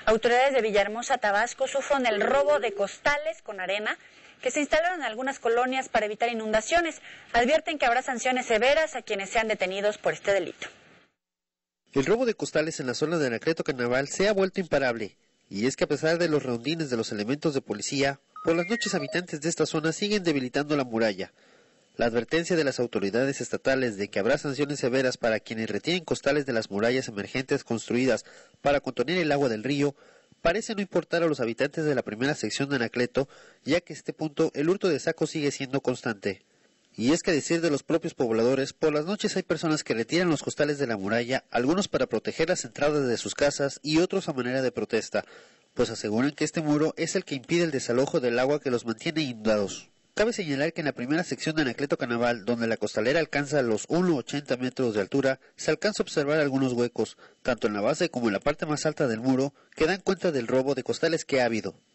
Autoridades de Villahermosa, Tabasco, sufren el robo de costales con arena que se instalaron en algunas colonias para evitar inundaciones. Advierten que habrá sanciones severas a quienes sean detenidos por este delito. El robo de costales en la zona de Anacleto Carnaval se ha vuelto imparable, y es que a pesar de los rondines de los elementos de policía, por las noches habitantes de esta zona siguen debilitando la muralla. La advertencia de las autoridades estatales de que habrá sanciones severas para quienes retienen costales de las murallas emergentes construidas para contener el agua del río parece no importar a los habitantes de la primera sección de Anacleto, ya que a este punto el hurto de sacos sigue siendo constante. Y es que a decir de los propios pobladores, por las noches hay personas que retiran los costales de la muralla, algunos para proteger las entradas de sus casas y otros a manera de protesta, pues aseguran que este muro es el que impide el desalojo del agua que los mantiene inundados. Cabe señalar que en la primera sección de Anacleto Carnaval, donde la costalera alcanza los 1,80 metros de altura, se alcanza a observar algunos huecos, tanto en la base como en la parte más alta del muro, que dan cuenta del robo de costales que ha habido.